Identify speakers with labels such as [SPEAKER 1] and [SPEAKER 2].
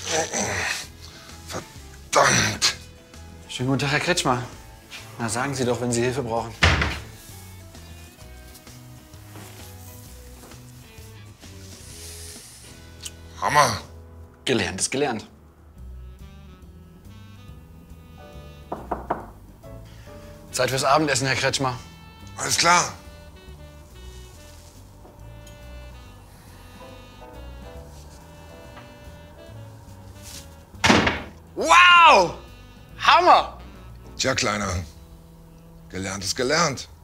[SPEAKER 1] Verdammt!
[SPEAKER 2] Schönen guten Tag, Herr Kretschmer. Na, sagen Sie doch, wenn Sie Hilfe brauchen.
[SPEAKER 1] Hammer!
[SPEAKER 2] Gelernt ist gelernt. Zeit fürs Abendessen, Herr Kretschmer.
[SPEAKER 1] Alles klar.
[SPEAKER 2] Wow! Hammer!
[SPEAKER 1] Tja, Kleiner. Gelernt ist gelernt.